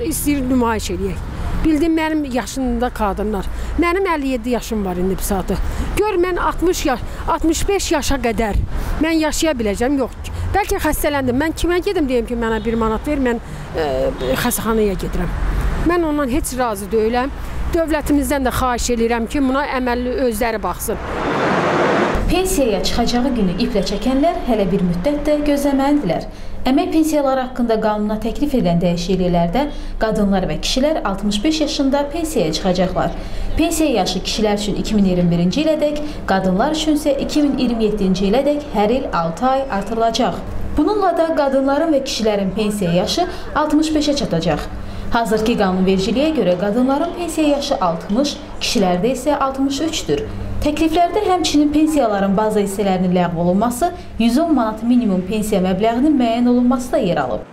istəyir nümayiş edək. Bildim mənim yaşında qadınlar. Mənim 57 yaşım var indi bu saatı. Gör mən 65 yaşa qədər mən yaşaya biləcəm, yox. Bəlkə xəstələndim. Mən kimə gedim deyim ki, mənə 1 manat ver, mən xəstəxanaya gedirəm. Mən ondan heç razı deyiləm. Dövlətimizdən də xahiş edirəm ki, buna əməlli özləri baxsın. Pensiyaya çıxacağı günü iplə çəkənlər hələ bir müddət də gözləməlidirlər. Əmək pensiyaları haqqında qanuna təklif edilən dəyişikliklərdə qadınlar və kişilər 65 yaşında pensiyaya çıxacaqlar. Pensiya yaşı kişilər üçün 2021-ci ilədək, qadınlar üçün isə 2027-ci ilədək hər il 6 ay artırılacaq. Bununla da qadınların və kişilərin pensiya yaşı 65-ə çatacaq. Hazırki qanunvericiliyə görə qadınların pensiya yaşı 60, kişilərdə isə 63-dür. Təkliflərdə həmçinin pensiyaların baza hissələrinin ləğv olunması, 110 manat minimum pensiya məbləğinin müəyyən olunması da yer alıb.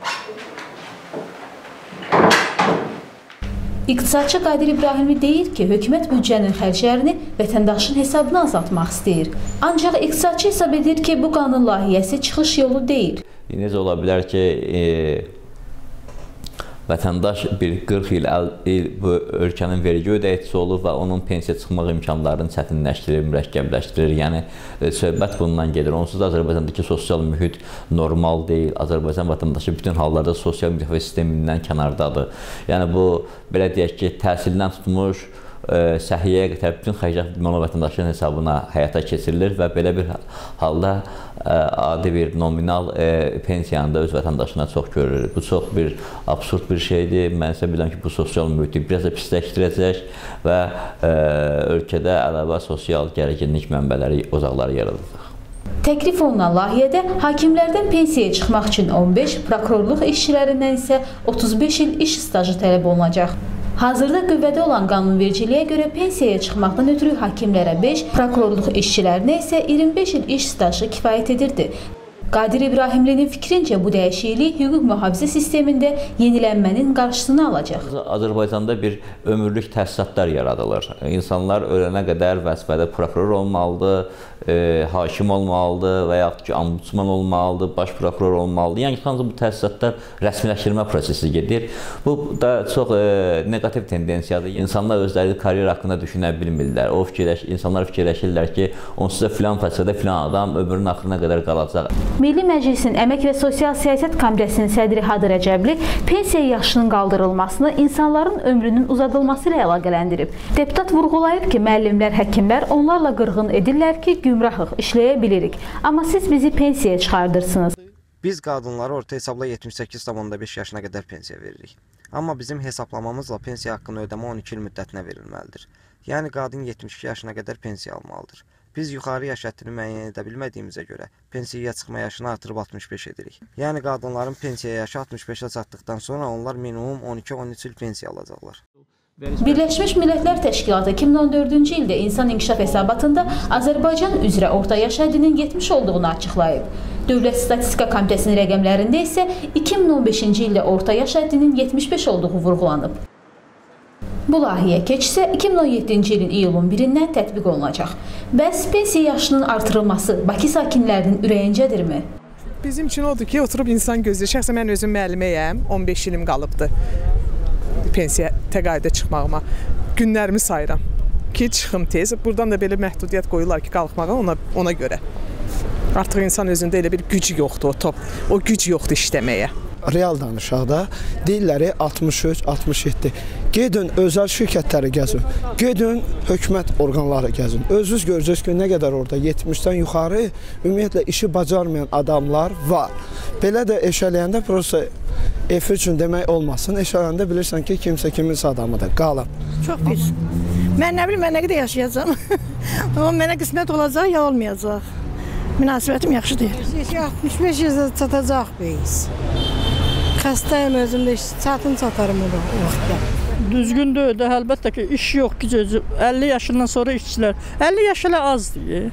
İqtisadçı Qadir İbrahimli deyir ki, hökumət büdcənin xərclərini vətəndaşın hesabına azaltmaq istəyir. Ancaq iqtisadçı hesab edir ki, bu qanun layihəsi çıxış yolu deyil. Necə ola bilər ki, vətəndaş bir 40 il bu ölkənin vergi ödəyicisi olur və onun pensiya çıxmaq imkanlarını çətinləşdirir, mürəkkəbləşdirir. Yəni, söhbət bundan gedir. Onsuz da Azərbaycandakı sosial mühit normal deyil. Azərbaycan vətəndaşı bütün hallarda sosial müdafiə sistemindən kənardadır. Yəni, bu, belə deyək ki, təhsildən tutmuş, səhiyyəyə qədər bütün xərclər vətəndaşın hesabına həyata keçirilir və belə bir halda adi bir nominal pensiyanı da öz vətəndaşına çox görür. Bu çox bir absurd bir şeydir. Mən isə bilirəm ki, bu sosial mühiti biraz da pisləşdirəcək və ölkədə əlavə sosial gərginlik mənbələri, ocaqları yaradacaq. Təklif olunan layihədə hakimlərdən pensiyaya çıxmaq üçün 15, prokurorluq işçilərindən isə 35 il iş stajı tələb olunacaq. Hazırda qüvvədə olan qanunvericiliyə görə pensiyaya çıxmaqdan ötürü hakimlərə 5, prokurorluq işçilərinə isə 25 il iş stajı kifayət edirdi. Qadir İbrahimlinin fikrincə bu dəyişiklik hüquq mühafizə sistemində yenilənmənin qarşısını alacaq. Azərbaycanda bir ömürlük təsisatlar yaradılır. İnsanlar ölənə qədər vəzifədə prokuror olmalıdır, hakim olmalıdır və yaxud ki, ombudsman olmalıdır, baş prokuror olmalıdır. Yəni, bu təsisatlar rəsmiləşdirmə prosesi gedir. Bu da çox negativ tendensiyadır. İnsanlar özləri karyer haqqında düşünə bilmirlər. İnsanlar fikirləşirlər ki, onsuz da filan fəsildə filan adam ömrünün axırına qədər qalacaq. Milli Məclisin Əmək və Sosial Siyasət Komitəsinin sədri Hadır Rəcəbli pensiya yaşının qaldırılmasını insanların ömrünün uzadılması ilə əlaqələndirib. Deputat vurğulayıb ki, müəllimlər, həkimlər onlarla qırğın edirlər ki, gümrahıq, işləyə bilirik. Amma siz bizi pensiyaya çıxardırsınız. Biz qadınlara orta hesabla 78,5 yaşına qədər pensiya veririk. Amma bizim hesablamamızla pensiya haqqını ödəmə 12 il müddətinə verilməlidir. Yəni, qadın 72 yaşına qədər pensiya almalıdır. Biz yuxarı yaş həddini müəyyən edə bilmədiyimizə görə pensiyaya çıxma yaşını artırıb 65 edirik. Yəni, qadınların pensiya yaşı 65-ə çatdıqdan sonra onlar minimum 12-13 il pensiya alacaqlar. Birləşmiş Millətlər Təşkilatı 2014-cü ildə İnsan İnkişaf Hesabatında Azərbaycan üzrə orta yaş həddinin 70 olduğunu açıqlayıb. Dövlət Statistika Komitəsinin rəqəmlərində isə 2015-ci ildə orta yaş həddinin 75 olduğu vurğulanıb. Bu layihəyə keçsə 2017-ci ilin iyulun 1-dən tətbiq olunacaq. Bəs pensiya yaşının artırılması Bakı sakinlərinin ürəyincədirmi? Bizim üçün odur ki, oturub insan gözləyir. Şəxsən mən özüm müəlliməyəm, 15 ilim qalıbdır pensiya təqaüdə çıxmağıma. Günlərimi sayıram ki, çıxım tez. Buradan da belə məhdudiyyət qoyurlar ki, qalxmağa ona görə. Artıq insan özündə elə bir güc yoxdur, o güc yoxdur işləməyə. Real danışaq da, deyirləri 63, 67. Gedin özəl şirkətləri gəzin, gedin hökumət orqanları gəzin. Özünüz görəcəksiniz ki, nə qədər orada 70-dən yuxarı ümumiyyətlə işi bacarmayan adamlar var. Belə də eşələyəndə prosta ev üçün demək olmasın, eşələyəndə bilirsən ki, kimsə kiminsə adamıdır, qalın. Çox pis. Mən nə bilim, mən nə qədər yaşayacağım. Amma mənə qismət olacaq ya olmayacaq. Münasibətim yaxşı deyil. 65 yaşda çatacaq biz. Xəstəyim özümdə, çətin çatarım o vaxtda. Düzgün deyil də, əlbəttə ki, iş yox ki, 50 yaşından sonra işçilər. 50 yaş elə azdır.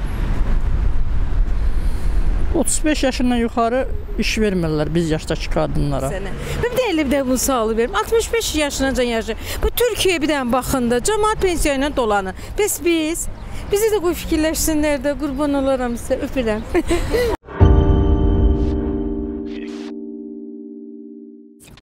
35 yaşından yuxarı iş vermirlər biz yaşdakı qadınlara. Bir də elə bir də bu sualı verim. 65 yaşınacan yaşayır. Bu Türkiyəyə bir dənə baxında cəmaət pensiya ilə dolanır. Bəs bizi də qoy fikirləşsinlər də, qurban olaram sizə, öpürəm.